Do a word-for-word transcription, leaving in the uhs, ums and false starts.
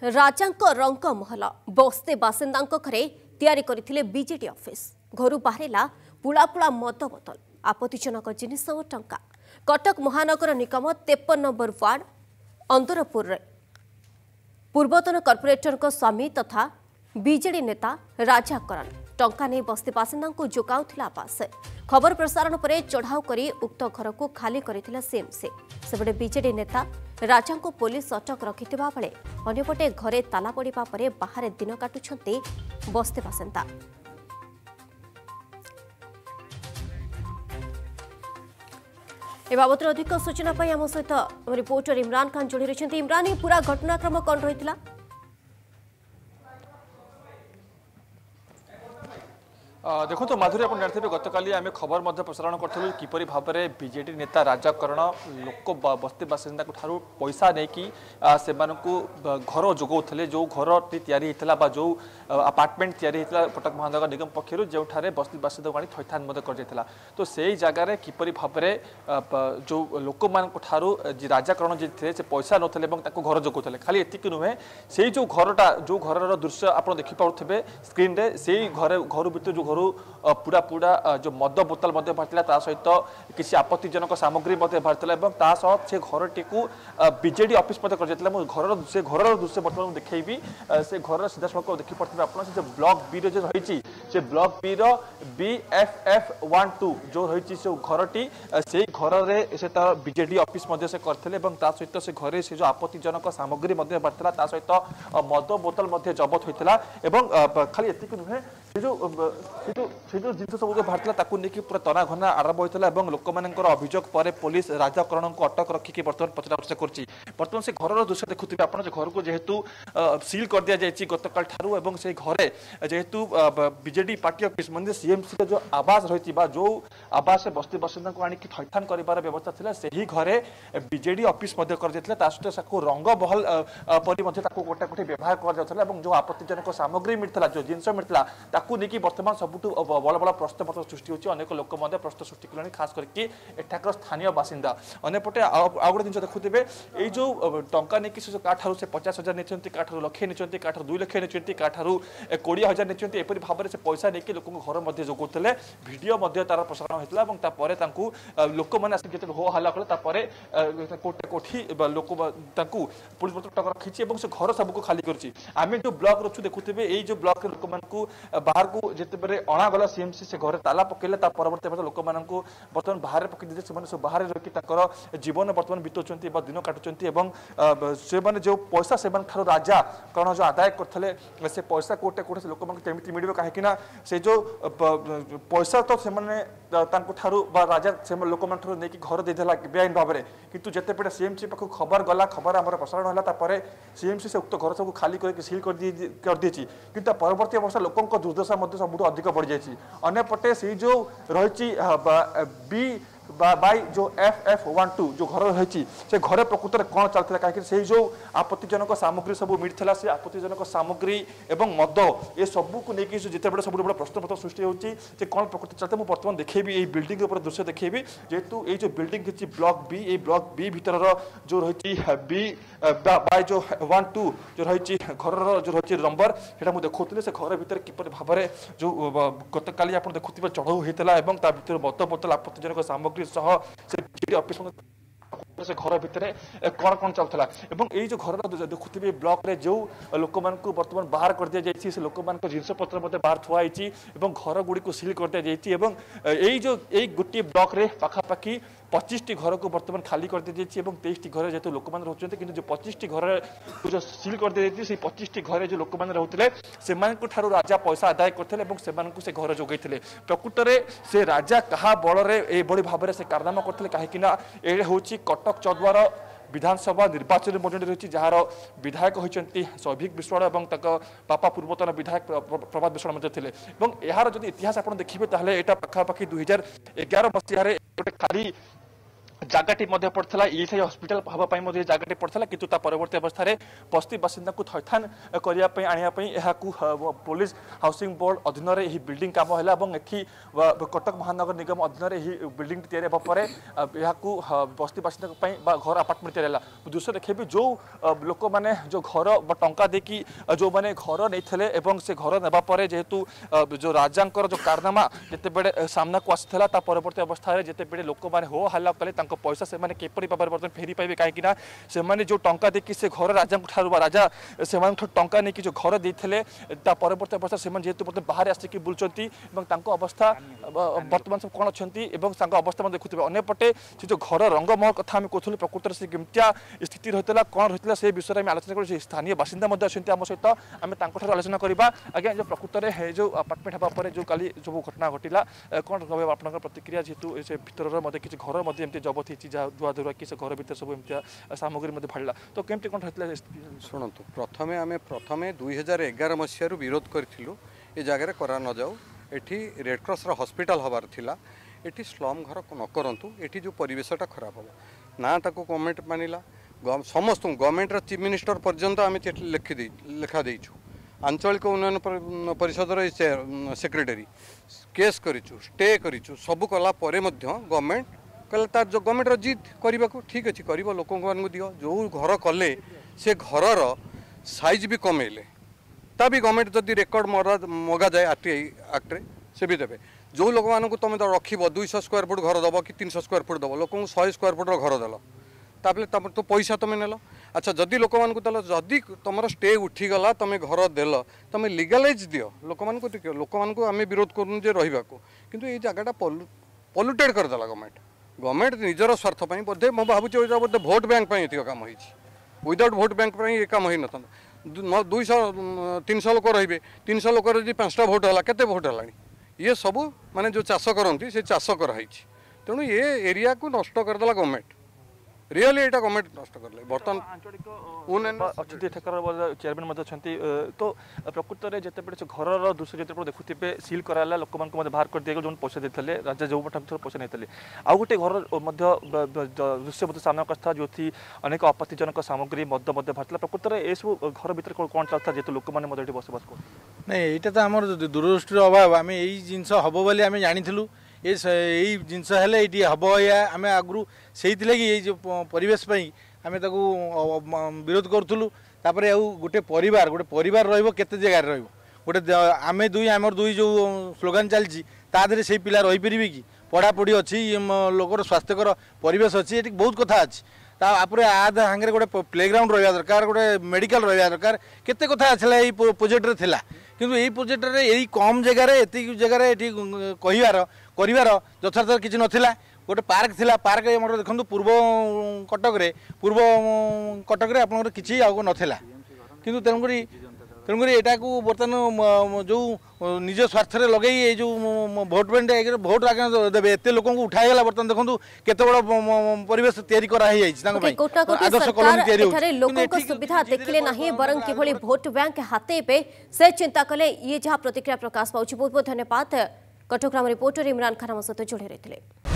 राजांक रंग महल बस्ते बासिंदांक घरे तैयारी करथिले बीजेडी ऑफिस घर बाहरिला पुला पुला मद बोतल आपत्तिजनक जिनिस और टंका कटक महानगर निगम तेपन नंबर वार्ड अंदरपुर रे पूर्वतन कॉर्पोरेटर स्वामी तथा बीजेडी नेता राजा करण टंका नहीं बस्ती बासिंदा को जोगाउथिला आवास खबर प्रसारण पर चढ़ाऊ करी उक्त घर को खाली करथिला सीएमसी सेबडे बीजेडी नेता राजा को पुलिस अटक रखिथिबा बेले अन्यपटे घरे ताला पड़िबा परे बाहर दिन काटुछंती बस्ती बासिंदा। ए बाबत अधिक सूचना पाई आम सहित रिपोर्टर इमरान खान जोड़ी रही। इमरान ये पूरा घटनाक्रम कौन रही? देखो तो माधुरी आप जानते गत काली आम खबर प्रसारण करूँ किपरि भाव में बीजेडी नेता राजा करण लोक बस्ती बासिंदा ठारू पैसा नहीं से घर जोगाउले जो घर या जो अपार्टमेंट या कटक महानगर निगम पक्षर जो बस्ती बासिंदा को थैथान कर तो से जगार किपरि भाव में जो लोक ठारू राजा करण जी थे से पैसा नथिले घर जोगाउले खाली एतिक नुहे से जो घरटा जो घर दृश्य आप देखिपे स्क्रीन रे से घर घर भर जो घर पूरा पूरा जो मद बोतल बाहर सहित किसी आपत्तिजनक सामग्री बाहर से घर टी बीजेडी ऑफिस कर घर से घर दृश्य बर्तमान देखी से घर सीधा सड़क देखिपे आप ब्लॉक बी रही से block B B F F one two जो रही से घर टी से घर से तार बीजेडी ऑफिस से करते सहित से घर से जो आपत्तिजनक सामग्री बाहर सहित मद बोतल जबत होता खाली एतिक नुहे जो जो जिन सब जो बाहर नहीं पूरा तना घना आरंभ होता है लोक अभियोग पर पुलिस राजा करण को अटक रखिक बर्तमान पचराउचरा कर से घर दृश्य देखुए आप घर को जेहेतु सील कर दि जाए गतकाल ठारू से घरे जेहेतु बीजेडी पार्टी ऑफिस मतलब सीएमसी जो आवास रही जो आवास बस्ती बासिंदा को आनिक थैथान कर व्यवस्था था से ही घरे बीजेडी ऑफिस कर रंग बहल पर कोटाकोटी व्यवहार कर जो आपत्तिजनक सामग्री मिलता जो जिनस मिलता नहीं बर्तमान सबुठ बड़ बड़ प्रश्न पत्र सृष्टि होती अनेक लोक प्रश्न सृष्टि कले खास करके एठाकर स्थानीय बासिंदा अंपटे आउ गोटे जिन देखुए ये जो टंका नहीं काठार से पचास हजार नहीं काठार लक्षे नहीं काठार दुई लक्ष नहीं काठार कोड़े हजार नहीं एपरी भाव में से पैसा नहीं लोक घर जोगाउले भिडियो तार प्रसारण होता लोक मैंने हो हल्ला कले कोटे कोठी लोक पुलिस अटक रखी से घर सबको खाली करें जो ब्लॉक रचु देखुए ये जो ब्लॉक लोक बाहर को जिते अणागला सीएमसी से घर ताला पकड़े परवर्त लोक बर्तमान बाहर पकड़ से बाहर रही जीवन बर्तमान बीतुंट दिन काटुंट से जो पैसा से राजा करण जो आदाय करते से पैसा कोटे कोटे लोक केमी मिले कहीं से जो पैसा तो से राजा से लोक नहीं घर देदेला बेआईन भाव में कितु जिते पे सीएमसी पाख खबर गला खबर आम प्रसारण है सीएमसी से उक्त घर सब खाली करके सील कर दी कि परवर्त अवस्था लोक दुर्दशा सब अधिक बढ़ जाए अन्यपटे से जो रही बी बाई जो एफ एफ वन टू जो घर रही से घर प्रकृत में कौन चलता कहीं से जो आपत्तिजनक सामग्री सब मिलता से आपत्तिजनक सामग्री एवं मद ये सबको लेकिन जिते बड़े सब बड़ा प्रश्न पत्र सृष्टि होती कौन प्रकृति चलता मुझे बर्तमान देखेबी ये बिल्डिंग ऊपर दृश्य देखेबी जेहेतु ये जो बिल्डिंग रही ब्लॉक बी ये ब्लॉक बी भीतर जो रही बी बाय जो वन टू जो रही घर जो रही नंबर से देखुले से घर भीतर किपर भाव में जो गत काली आप देखुवे चढ़ऊ होता है मद बोतल आपत्तिजनक सामग्री सह से ऑफिस से घर भितर कौन कौन चलता ये जो घर देखुए ब्लॉक रे जो लोक बर्तमान बाहर कर दि जाए लोक जिनस पत्र बाहर थुआई घर गुड़ी को सील कर दि जाए यही जो यही गोटे ब्लॉक रे पाखापाखि पच्चीस टी घर को बर्तमान खाली कर दी जाए तेईस टी घर जेहतु लोक रोचे कि जो पच्चीस टी घर जो सील कर दी जाए पच्चीस टी घर जो लोक रोते से राजा पैसा आदाय करते से घर जोगे प्रकृत में से राजा क्या बल में भाव में से कारनामा करते कहीं हूँ कटक चौद्वार विधानसभा निर्वाचन मंडली रही जार विधायक होती सौभिक विश्वाल और बापा पूर्वतन विधायक प्रभात विश्वाल थे यार जब इतिहास आप देखिए ताहले यहाँ पाखापाखि दुई हजार एगार मसीह गोटे खाली जगटी पड़ता ईसाई हस्पिटाल हाँपाई जगटी पड़ता किंतु परवर्ती अवस्था बस्ती बासिंदा को थैथान करने आने पुलिस हाउसिंग बोर्ड अधीन में बिल्डिंग कम है कटक महानगर निगम अधीन में बिल्डिंग या बस्ती बासिंदा घर आपार्टमेंट तैयार दृश्य देखेबी जो लोक मैंने जो घर टंका देकी जो मैंने घर नहीं से घर नापर जेहेतु जो राजा जो कारनामा जिते सामना को आसाला परवर्ती अवस्था जिते लोक मैंने हो हल्ला कले पैसा से माने केपरि भाव बर्तन फेरी पाइबे कहीं से माने जो टंका देखि से घर राजा राजा से टंका नहीं कि जो घर देते परवर्ती अवस्था से जेहेतु बर्तन बाहर आसिक बुलूँ अवस्था बर्तमान सब कौन अच्छा अवस्था देखुए अंपटे से जो घर रंगमहल कथा आम कहूँ प्रकृत से केमतिया स्थिति रही है कौन रही से विषय में आलोचना कर स्थानीय बासिंदा अच्छा आम सहित आम आलोचना करवा आज्ञा जो प्रकृत में जो अपार्टमेंट हाँपर जो कल जो घटना घटला कौन रहा आप प्रतिक्रिया जेहेतु से भर किसी घर जबत जुआ धुआ कि घर भर सब एम सामग्री फाड़ा तो केमती कौन रही शुणु प्रथमे आम प्रथमे दुई हजार एगार मसीह विरोध करूँ ये जगह करा न जाऊ एठी रेडक्रॉस हॉस्पिटल हबार थिला एठी स्लम घर न करंतु एठी जो परिवेशटा खराब हम ना ताको गवर्नमेंट मानिला समस्त गवर्नमेंट चीफ मिनिस्टर पर्यंत आम लिखि लेखा देइछु आंचलिक उन्नयन परिषदर सेक्रेटरी केस करिछु स्टे करिछु सब कला परे मध्य गवर्नमेंट कहला तार जो गवर्नमेंट जिद करने को ठीक अच्छे कर लोक दियो जो घर कले से घर साइज भी कमेले ता भी गवर्नमेंट जदि रेकर्ड मरा मगा जाए आर टी आई एक्ट्रे से भी देवे जो लोक मानक तुम रखिब दुईश स्क्वायर फुट घर दब कि तीन सौ स्क्वायर फुट दब लोक शहे स्क्वायर फुट घर देल तापर तुम तो पैसा तुम नेल अच्छा जदि लोक मानक देल जदि तुम स्टे उठीगला तुम घर देल तुम लिगालाइज दियो लोक मानक देखिए लोक मानक आम विरोध करूँ रहा किंतु ये जगह पल्यूटेड करदेला गवर्नमेंट गवर्नमेंट निजर स्वार्थ बोधे मैं भावुँ बोधे भोट बैंक काम विदाउट भोट बैंक ये काम हो न दुईश तीन सौ लोक रे तीन सौ लोक पांचटा भोट है केते भोट है ये सब माने जो चाष करती से चाष कराई तेणु ये एरिया को नष्ट करदेला गवर्नमेंट रियली यहाँ गवर्नमेंट नष्ट कर बर्तमान अच्युत ठेकर चेयरमैन तो प्रकृत में जिते घर दृश्य जो देखुए सिल कराला लोक बाहर कर दिए जो पैसा देते राजा जो पैसा नहीं आउ गोटे घर दृश्य सामना था जो अनेक आपत्तिजनक सामग्री मद बाहर प्रकृत में ये सब घर भर कौन चलता जेहतु लोक मैंने बसबास कर नहीं यहाँ तो आम दूरदृष्टि अभाव आम यही जिनस हम बोली आम जानी ये यही जिनस ये हम या आम आगु से कि जो परिवेश आम विरोध करूँ तापर आउ गोटे परिवार गोटे परिवार रते जगार रोटे आम दुई आम दुई जो स्लोगान चलती तादे से पिला रहीपर कि पढ़ापढ़ी अच्छी लोकर स्वास्थ्यकर परिवेश अच्छी ये बहुत कथा अच्छी तापर आद हांगे गोटे प्लेग्राउंड रहा दरकार गोटे मेडिकल रहा दरकार केते कथा आसला ये प्रोजेक्ट रे थिला किंतु यही प्रोजेक्ट रे यही कम जगह एति जगह ये कहिबार करिवार यथार्थ किसी नथिला गोटे पार्क थिला पार्क हमर देखंतु पूर्व कटक रे पूर्व कटक रे आपनकर किछि आगो नथिला किंतु तेनकरी तेणुकरी यहाँ को बर्तमान जो निज स्वार्थ लगे ये जो भोट बैंक भोट आगे देवे एत लोक उठाईगला बर्तमान देखो केत बड़ परिवेश लोक सुविधा देखिले नहीं बरं किभली भोट बैंक हातेबे से चिंता कले ये जहाँ प्रतिक्रिया प्रकाश पाउछि। बहुत बहुत धन्यवाद। कटक रिपोर्टर इमरान खान सहित जोड़ी रही।